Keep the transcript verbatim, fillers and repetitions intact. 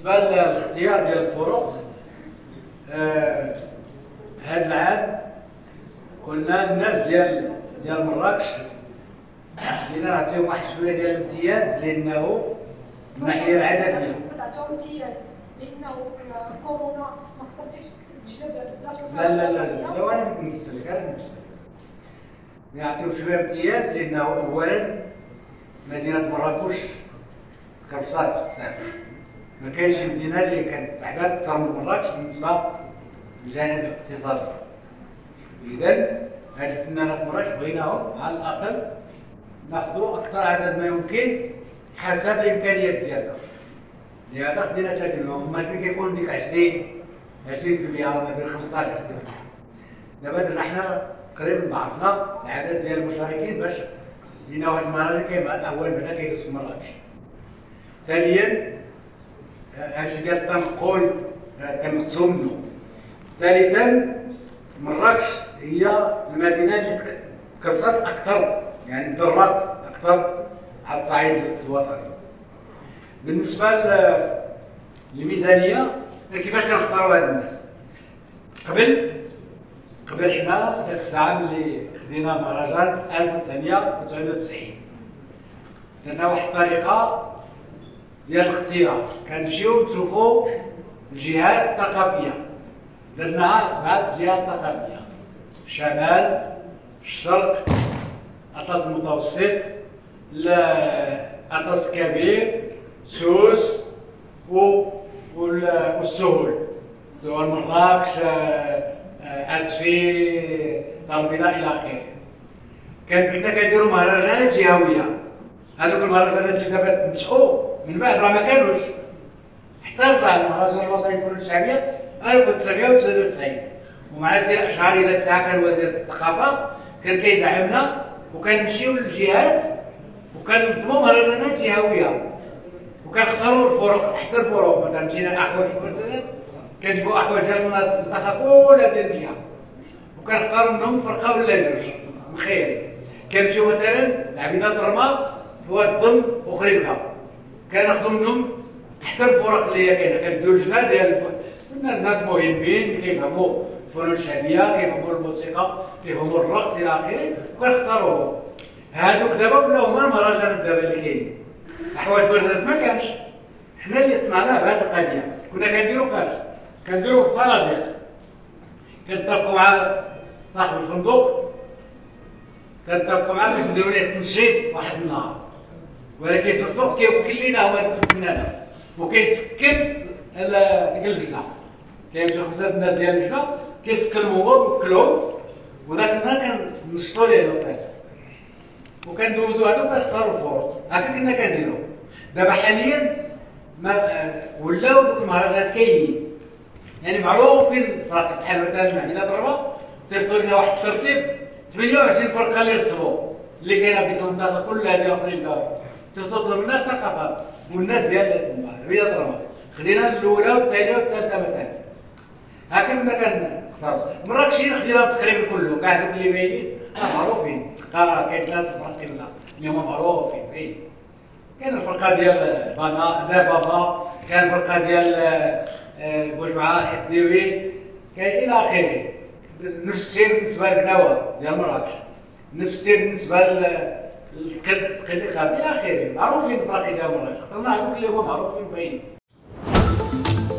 بالنسبه للاختيار ديال الفروق، آه هذا العام قلنا الناس ديال ديال مراكش بدينا نعطيهم واحد شويه ديال الامتياز، لانه من الناحيه العدديه تعطيهم امتياز لانه كورونا ما قدرتيش تجلب بزاف. لا لا لا لا لا انا نمثل لك انا نمثل نعطيهم شويه امتياز، لانه اولا مدينه مراكش كرفصات بزاف، ما كاينش مدينه اللي كانت تعبان اكثر من مراكش بالنسبه للجانب الاقتصادي. اذا هاد الفنانات مراكش بغيناهم على الاقل ناخذوا اكثر عدد ما يمكن حسب الامكانيات ديالنا. لهذا خدينا ثلاثين، هما فين كيكون ديك عشرين عشرين في المية ما بين خمسطاش عشرين في المية. دابا درنا حنا تقريبا ضعفنا العدد ديال المشاركين باش لينا واحد المهرجان كاين اول بعدا كيدوز في مراكش. ثانيا هادشي ديال التنقل كنقصو منه. ثالثا مراكش هي المدينه اللي كرفصات اكثر، يعني الدرات اكثر على الصعيد الوطني. بالنسبه للميزانيه كيفاش كنختاروا هاد الناس؟ قبل قبل حنا ديك الساعه ملي خدينا مهرجان ألف وتسعمية وتسعة وتسعين درنا واحد الطريقه ديال الاختيار، كنمشيو نشوفو الجهات الثقافيه، درناها سبعه جهات ثقافيه: الشمال، الشرق، الاطلس المتوسط، الاطلس الكبير، سوس والسهول، سهول مراكش، اسفي، دار البيضاء الى اخره. كان كنا كنديروا مهرجانات جهويه، هذوك المهرجانات اللي دابا تنشئوا من بعد راه ما كانوش، حتى رجع المهرجان الوطني للفنون الشعبيه ألف وتسعمية وتسعة وتسعين، ومع سي الاشعري ذاك الساعه كان وزير الثقافه كان كيدعمنا، وكنمشيو للجهات وكننظموا مهرجانات جهويه، وكنختاروا الفرق احسن الفرق. مثلا مشينا الاحواج مثلا كنجيبوا احواج ديال المنطقه كلها ديال الجهه، وكنختاروا منهم فرقه ولا جوج مخيرين. كنمشيو مثلا لعبيدات الرما في واد الزم وخريبكا، كناخذوا منهم احسن الفرق اللي هي كاينه، كنديروا لجنه ديال الناس مهمين اللي كيفهموا الفنون الشعبيه، كيفهموا الموسيقى، كيفهموا الرقص الى اخره، وكنختاروهم. هادوك دابا ولاو هما المهرجانات دابا اللي كاينين. احواج بردات ما كانش، حنا اللي صنعناه بهذه القضيه. كنا كنديروا فاش كنديروا في فنادق، كنتفقوا مع صاحب الفندق، كنتفقوا معاه باش نديروا ليه تنشيط واحد النهار، ولكن في نفس الوقت كيوكل لينا هو هذوك الفنانات وكيسكن ديك اللجنه. كيمشيو خمسه الناس ديال اللجنه كيسكنهم هو ويوكلهم، وذاك النهار كنشطوا ليه الوقت وكندوزو هذوك كنختاروا الفرق. هكا كنا كنديرو. دابا حاليا ما ولاو دوك المهرجانات كاينين، يعني معروفين الفرق، بحال مثلا مدينه الرباط صيفطوا لنا واحد الترتيب ثمانية وعشرين فرقه اللي رتبوا اللي كاينه في ديك المنطقه كلها ديال اخرين، صيفطوا لنا الثقافه والناس ديال مدينه الرباط. خدينا الاولى والثانيه والثالثه مثلا، هكا كنا كنختاروا. مراكشين خديناهم تقريبا كلهم، كاع دوك اللي باينين معروفين. قرا كاين ثلاث فرق اللي هما معروفين باين. كاين الفرقه ديال بانا لا بابا، كاين الفرقه ديال بوجمعه حديوي، كاين الى اخره. نفس الشيء بالنسبه للقناوه ديال مراكش، نفس الشيء بالنسبه للقديقات الى اخره. معروفين الفرق ديال مراكش، اخترنا هذوك اللي هما معروفين باين.